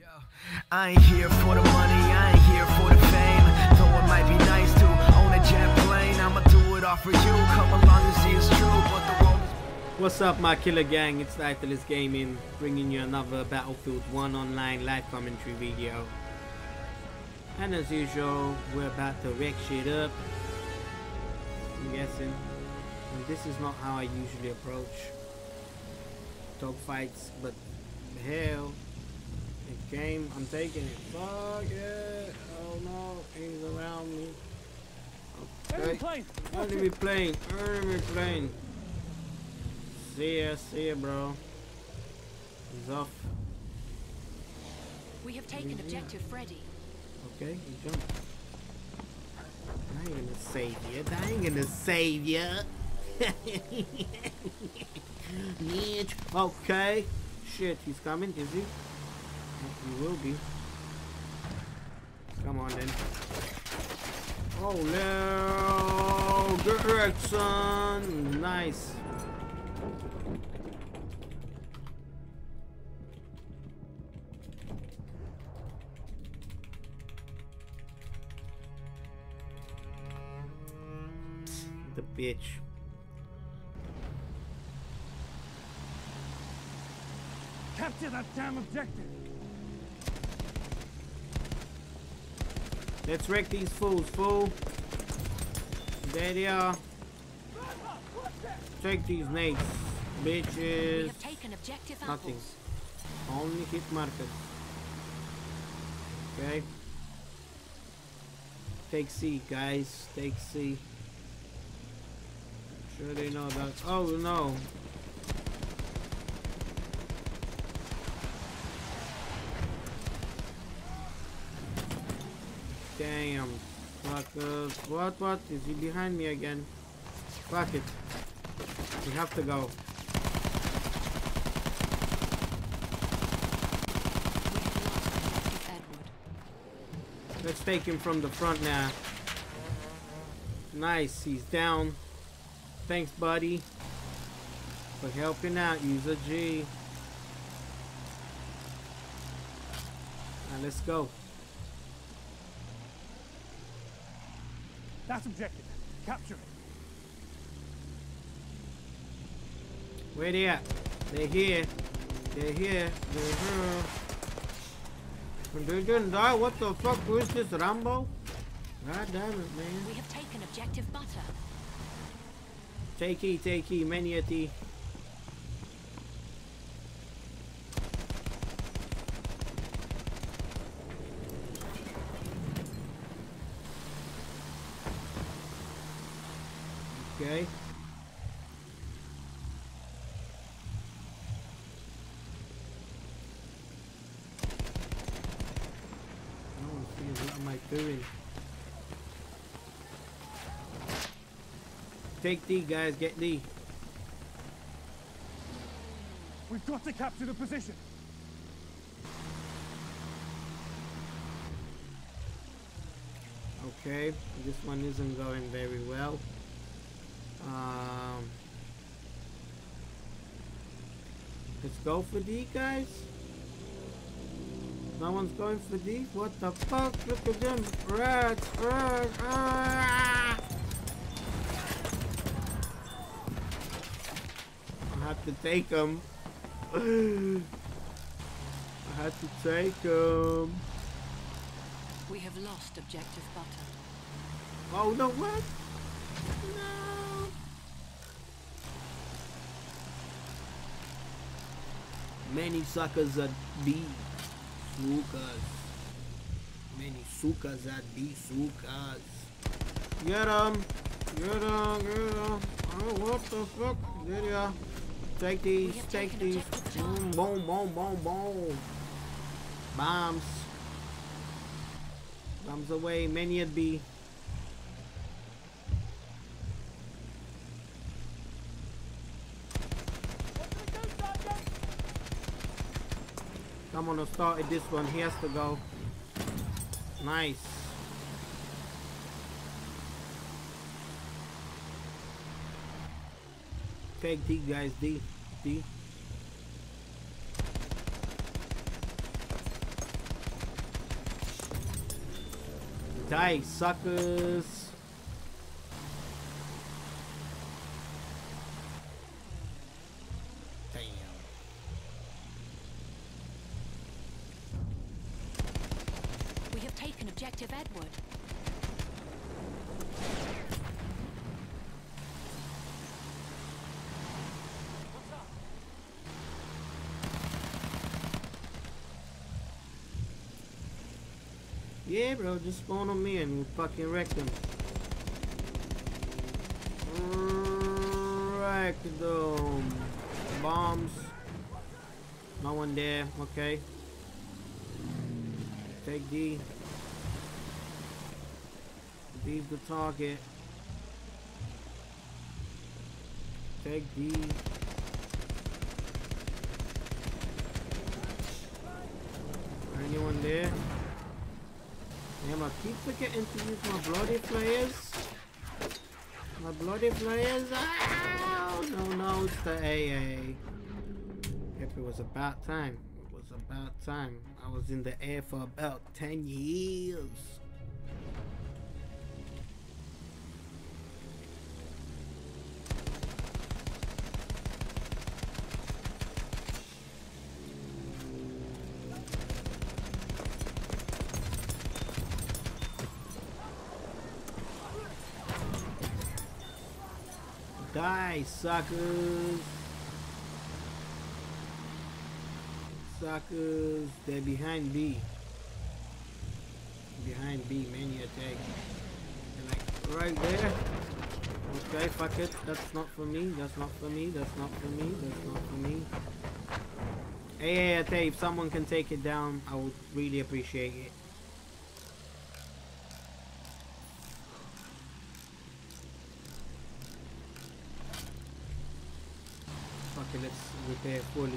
I ain't here for the money, I ain't here for the fame. Though it might be nice to own a jet plane, I'ma do it all for you. Come along and see it's true, but the road is... What's up, my killer gang? It's Titleist Gaming, bringing you another Battlefield 1 online live commentary video. And as usual, we're about to wreck shit up, I'm guessing. And this is not how I usually approach dogfights, but hell, it came, I'm taking it. Fuck it. Oh no, he's around me. Okay. Enemy plane. Enemy plane. See ya, bro. He's off. We have taken objective Freddy. Okay, he jumped. I ain't gonna save you. I ain't gonna save you. Okay. Shit, he's coming, is he? He will be. Come on then. Oh no! Good work, son. Nice. The bitch. Capture that damn objective! Let's wreck these fools, fool. There they are. Take these nades, bitches. We have taken objective Nothing. apples. Only hit markers. Okay. Take C, guys. Take C. Sure they know that. Oh no. Damn. Fuckers. What? Is he behind me again? Fuck it. We have to go. Let's take him from the front now. Nice. He's down. Thanks, buddy, for helping out. User G. Now let's go. That's objective. Capture it. Where they at? They're here. They're here. They're here. They didn't die. What the fuck? Who is this, Rambo? God damn it, man. We have taken objective butter. Take E, many a T. Okay. What am I doing? Take D, guys, get D. We've got to capture the position. Okay, this one isn't going very well. Let's go for D, guys. No one's going for D? What the fuck? Look at them. Rats. I had to take him. I had to take him. We have lost objective butter. Oh no, what? No. Many suckers at B. Sukas. Many sukas at B. Sukas. Get him. Get him. Oh, what the fuck? There you are. Take these. Boom. Bombs. Bombs away. Many at B. Come on, I started this one. He has to go. Nice. Take D, guys. D. Die, suckers. Damn. We have taken objective Edward. Yeah, bro, just spawn on me and we'll fucking wreck them. Wreck them. Bombs. No one there. Okay. Take D. D's the target. Take D. Anyone there? Damn, I keep forgetting to use my bloody flares. My bloody flares. Ow! No, it's the AA. Yep, it was about time. It was about time. I was in the air for about 10 years. Die, suckers. Suckers. They're behind B. Behind B, many attack. They're like right there. Okay, fuck it. That's not for me. That's not for me. That's not for me. That's not for me. Hey, if someone can take it down, I would really appreciate it. Okay, let's repair fully.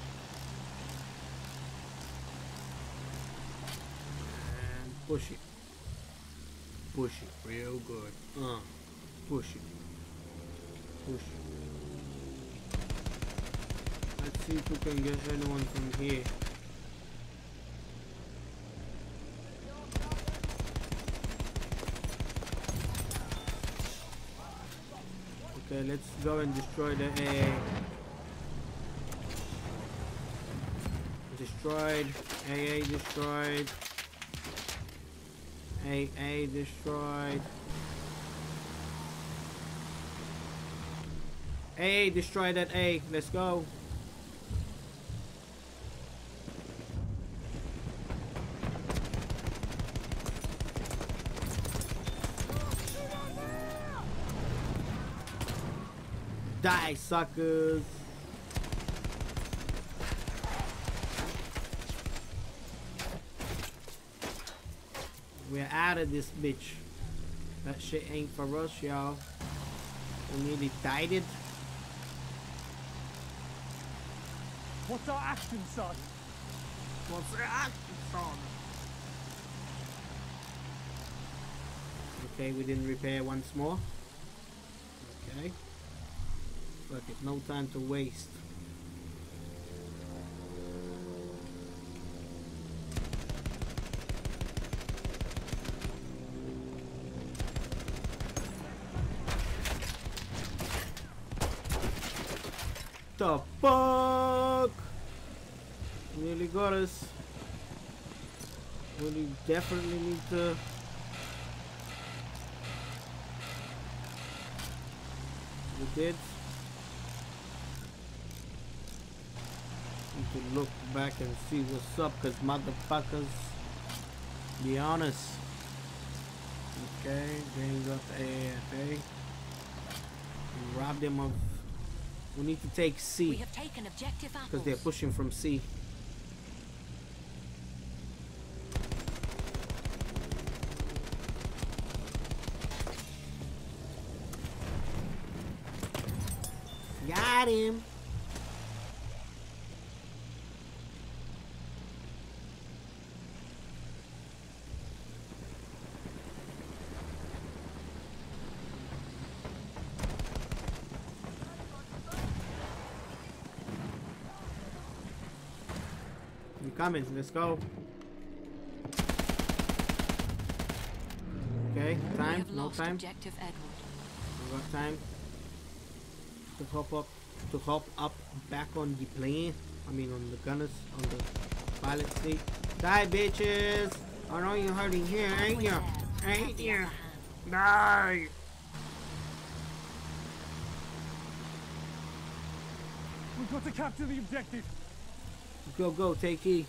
And push it. Push it real good. Push it. Push it. Let's see if we can get anyone from here. Okay, let's go and destroy the AA. Destroyed. AA destroyed. AA destroyed. AA destroyed that A. Let's go. Die, suckers. We're out of this bitch. That shit ain't for us, y'all. We nearly died it. What's our action, Sergeant? What's our action, Sergeant? Okay, we didn't repair once more. Okay. Fuck it, no time to waste. The fuck? Nearly got us. We definitely need to. We did. Need to look back and see what's up, cause motherfuckers. Be honest. Okay, they got the AFA. Rob them of. We need to take C. We have taken objective apples. Because they're pushing from C. Got him. Coming, let's go. Okay, We time, have no lost time. objective Edward. I got time to hop up back on the plane. I mean on the gunners, on the pilot seat. Die, bitches! I know you're hurting here, ain't you? Ain't you? Die! We've got to capture the objective. Go, go, take E.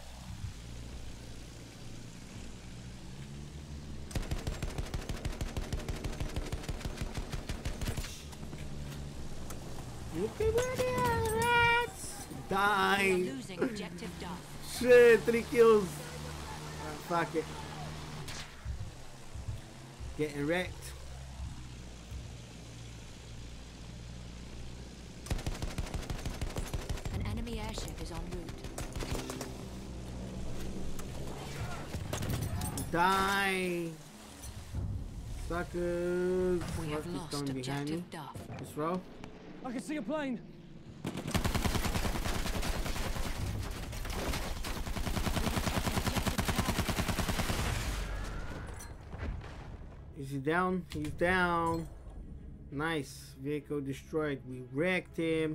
Look at where they are, rats! We are Die! losing objective Duff. Shit, 3 kills. Fuck it. Getting wrecked. An enemy airship is en route. Die! Suckers! We have Fuck, lost he's coming behind me. objective Duff. This row. I can see a plane. Is he down? He's down. Nice. Vehicle destroyed. We wrecked him.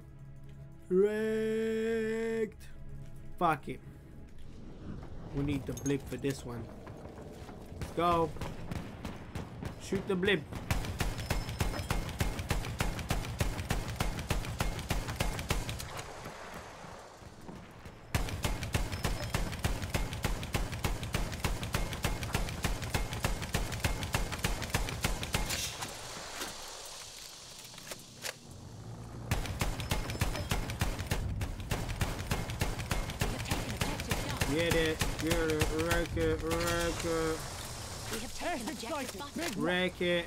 Wrecked. Fuck it. We need the blip for this one. Go. Shoot the blip. Get it, wreck it, wreck it, We have taken objective Butter. wreck it.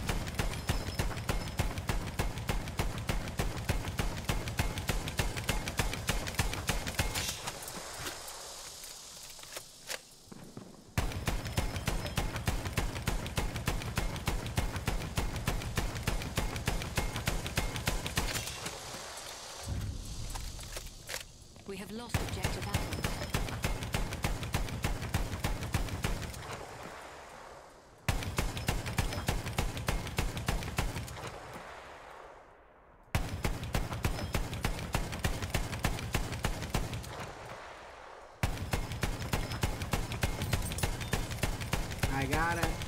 We have lost objective Apple. I got it.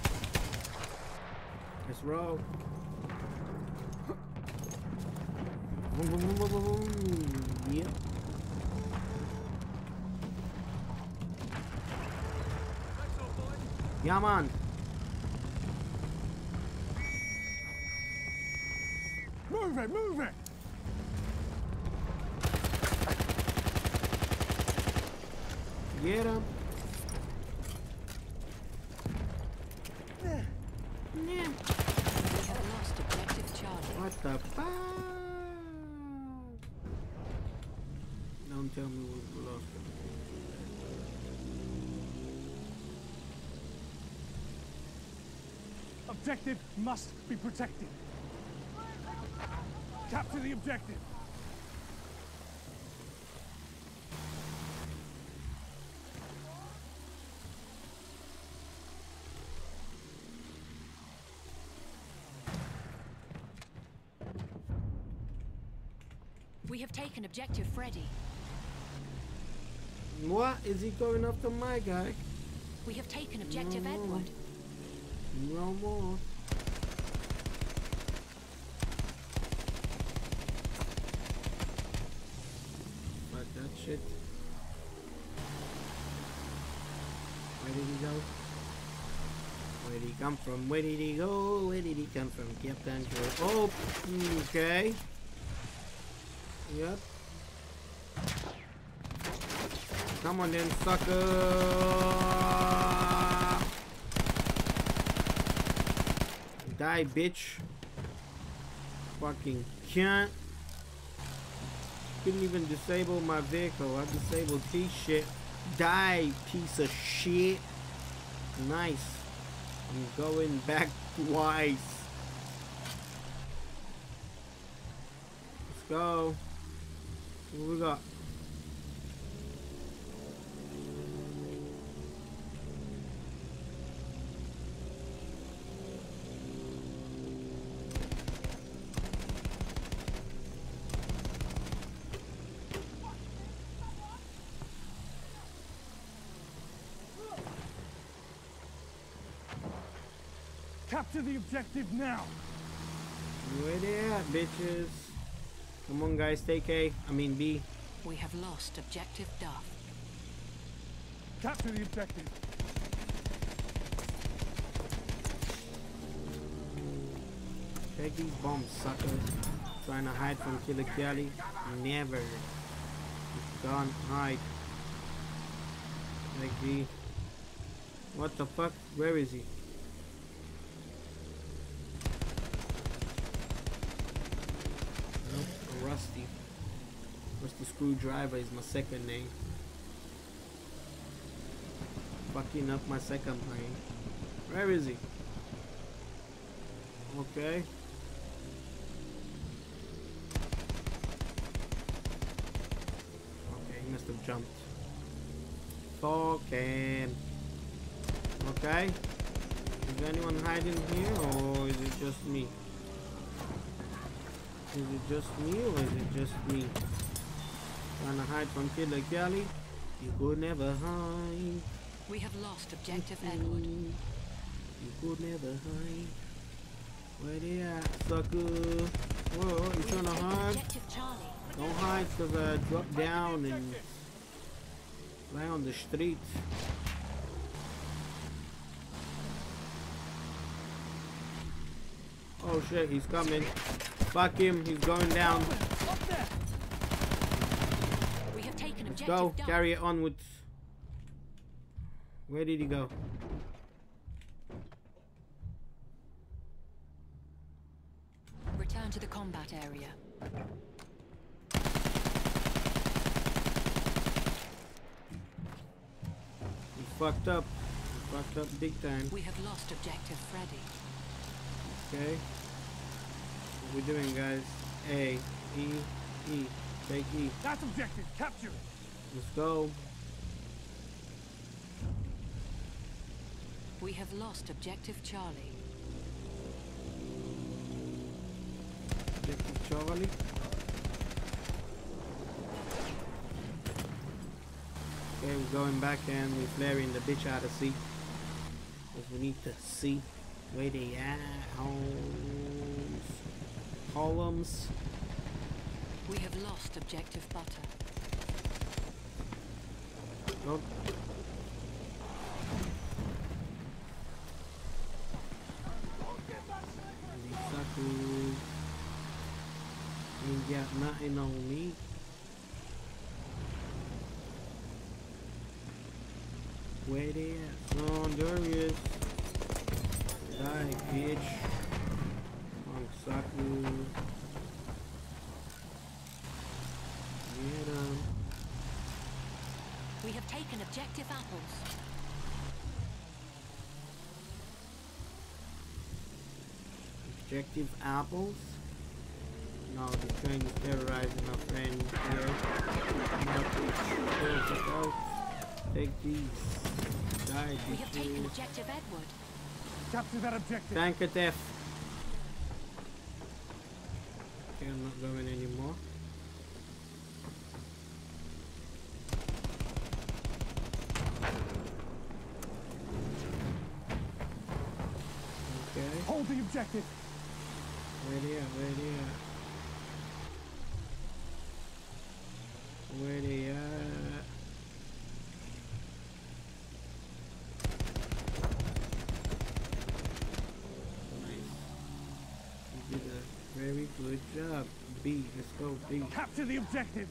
Let's roll. Boom, boom, boom, boom, boom, boom. Yep. Yeah, man. Move it, move it. Get him. Yeah. We have lost objective Charlie. What the fuck? Don't tell me we lost. Objective must be protected. Capture the objective. We have taken objective Freddy. What? Is he going after my guy? We have taken objective No. Edward. No more. Fuck that shit. Where did he go? Where did he come from? Where did he go? Where did he come from? Captain Joe. Oh, okay. Yep. Come on then, sucker. Die, bitch. Fucking cunt. Couldn't even disable my vehicle. I disabled his shit. Die, piece of shit. Nice. I'm going back twice. Let's go. What we got? Capture the objective now. Where they at, bitches? Come on, guys. Take A. I mean B. We have lost objective Duff. Capture the objective. Take these bombs, suckers. Trying to hide from Killer Kelly. Never. You can't hide. Like B. What the fuck? Where is he? Nope, Rusty. Rusty Screwdriver is my second name. Fucking up my second brain. Where is he? Okay. Okay, he must have jumped. Fucking. Okay. Is anyone hiding here, or is it just me? Is it just me, or is it just me? Trying to hide from Killer Kelly? You could never hide. We have lost objective Edward. You could never hide. Where they at, sucker? Whoa, you trying to hide? Objective Charlie. Don't hide, cause I drop down and lie on the street. Oh shit, he's coming. Fuck him, he's going down. We have taken Let's objective go, Duff. carry it on with... Where did he go? Return to the combat area. He fucked up. He fucked up big time. We have lost objective Freddy. Okay. What we doing, guys? A, E, E. Take E. That's objective. Capture it. Let's go. We have lost objective Charlie. Objective Charlie. Okay, we're going back and we're flaring the bitch out of C. Because we need to see where they at. Homes. Columns. We have lost objective Butter. Oh. These suckers ain't got nothing on me. Where they at? Oh, there he is. Die, bitch. Punk sucker. Get him. We have taken objective Apples. Objective apples? No, the train is terrorizing our friend here. Take these. Die, We have taken bitches. objective Edward. Capture that objective. Tank attack. Okay, I'm not going anymore. Okay. Hold the objective. Where they at? Where they at? Where they at? Nice. You did a very good job. B, let's go B. Capture the objective.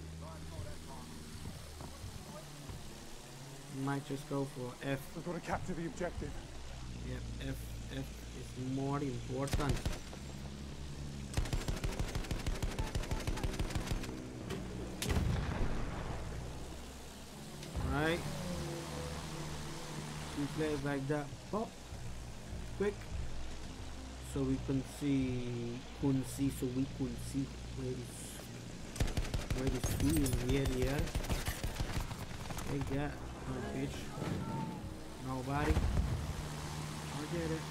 Might just go for F. We've got to capture the objective. Yep, F is more important. Right? Two players like that. Pop. Quick. So we can see. Couldn't see, so we could see where is feeling here. Take that. No bitch. Nobody. I'll get it.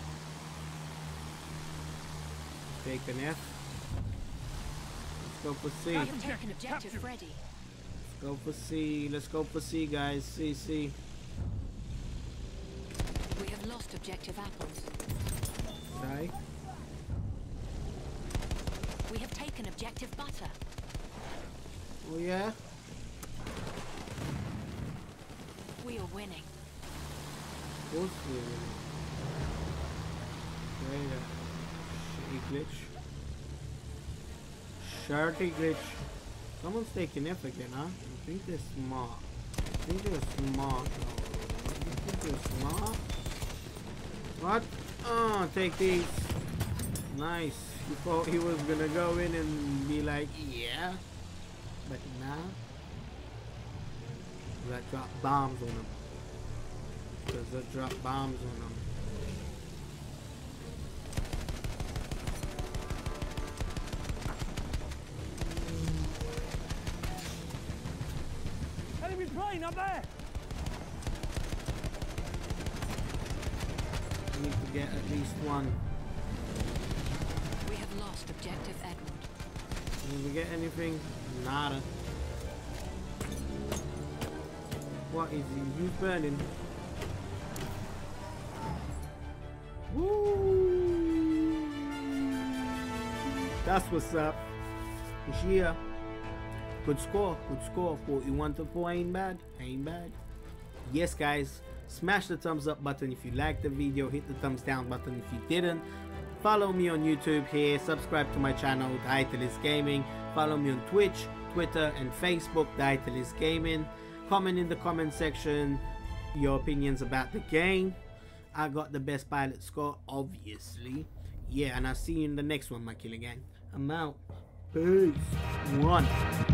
Take an F. Let's go for C. We Let's have taken objective Capture. Freddy. go for C. Let's go for C, guys. C. We have lost objective Apples. tight. We have taken objective butter. Oh yeah? We are winning. Of course we will. Okay, shitty glitch. Shirty glitch. Someone's taking F again, huh? I think they're smart. I think they're smart. You think they're smart? What? Oh, take these. Nice. He thought he was gonna go in and be like, yeah. But now, that drop bombs on him. Because that drop bombs on him. Enemy plane up there! I need to get at least one. We have lost objective Edward. Did we get anything? Nada. What is he? Who's burning? Woo! That's what's up. It's here. Good score. Good score. 41 to 4 ain't bad. Ain't bad. Yes, guys. Smash the thumbs up button if you liked the video. Hit the thumbs down button if you didn't. Follow me on YouTube here. Subscribe to my channel, Dietalist Gaming. Follow me on Twitch, Twitter, and Facebook, Dietalist Gaming. Comment in the comment section your opinions about the game. I got the best pilot score, obviously. Yeah, and I'll see you in the next one, my killer gang. I'm out. Peace. 1.